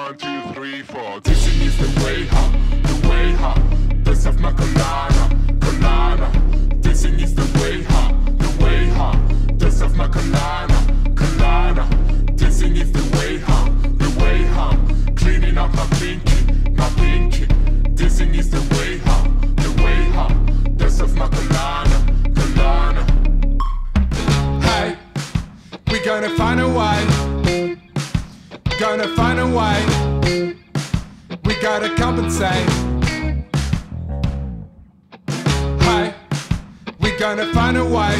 1, 2, 3, 4. Dissing is the way, ha, the way, ha. Das auf Macolana, Colana. Dissing is the way, ha, the way, ha. Das auf Macolana, Colana. Dissing is the way, ha, the way, ha. Cleaning up my pinky, my pinky. Dissing is the way, ha, the way, ha. Das auf Macolana, Colana. Hey, we gonna find a way. Gonna find a way. We gotta compensate. Hey, we gonna find a way.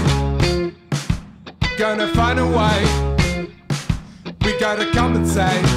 Gonna find a way. We gotta compensate.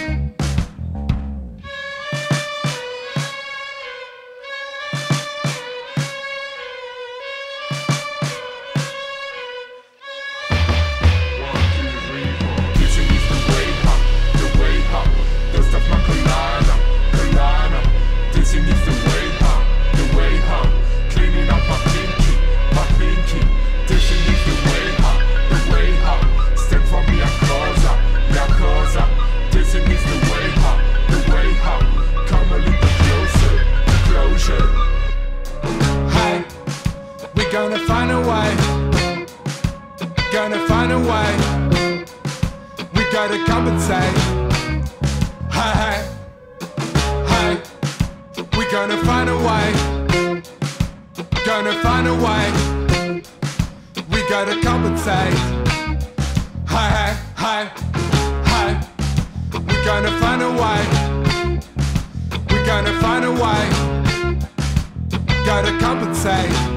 Gonna find a way. Gonna find a way. We gotta compensate. Hey, hey, hey. We gonna find a way. Gonna find a way. We gotta compensate. Hey, hey, hey, hey. We gonna find a way. We gonna find a way. Gotta compensate.